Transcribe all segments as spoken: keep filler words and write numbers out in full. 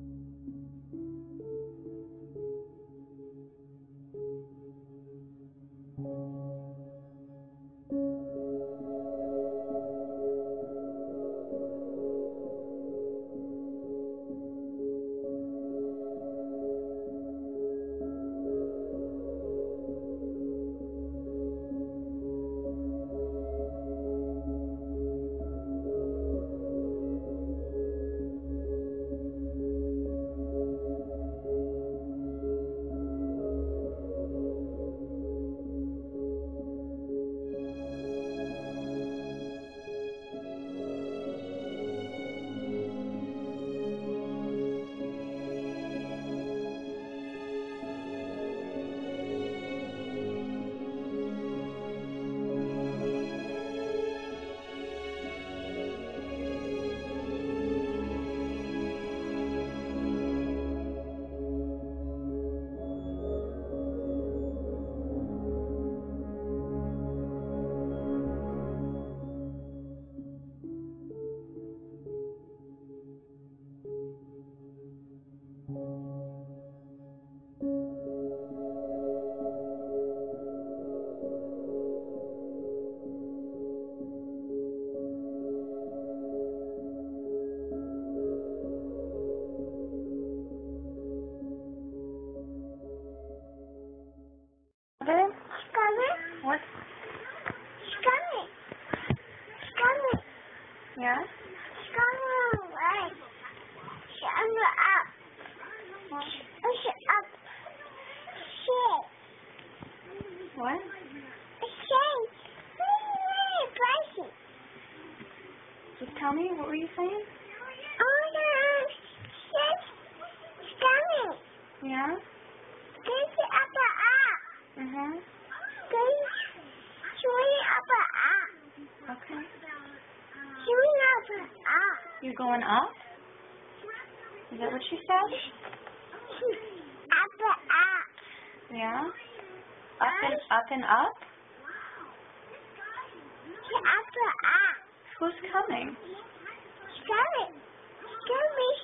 What? She's coming. She's coming. Yeah? She's coming away. She's under up. What? Oh, she's up. Shit. What? Shit. Crazy. Just tell me, what were you saying? Oh, no. Shit. She's coming. Yeah? Crazy up the up. Mm-hmm. Swing up the up. Okay. Swing up the up. You're going up? Is that what you said? Up the up. Yeah? Up and up and up? Up the up. Who's coming? She's coming. She's coming.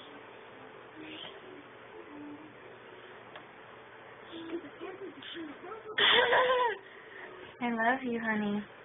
I love you, honey.